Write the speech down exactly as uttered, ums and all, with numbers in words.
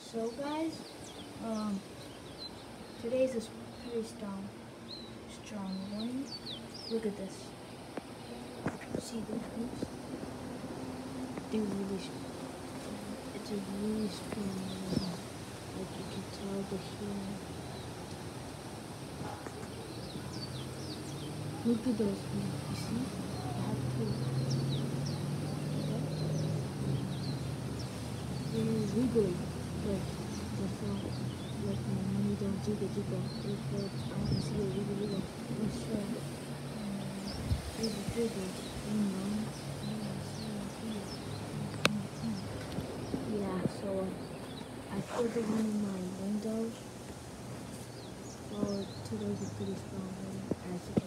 So guys, um, today's is pretty strong, strong one. Look at this. See the hoops? They're really, it's a really strong one. Like you can tell the heel. Look at those feet. You see? I have two. They're wiggly, but the front, like when you don't jiggle jiggle, it feels, I want to see a wiggle wiggle. Let's try it. Jiggle jiggle, you know. Yeah, so I put the one in my windows. So today's a pretty strong one, as you can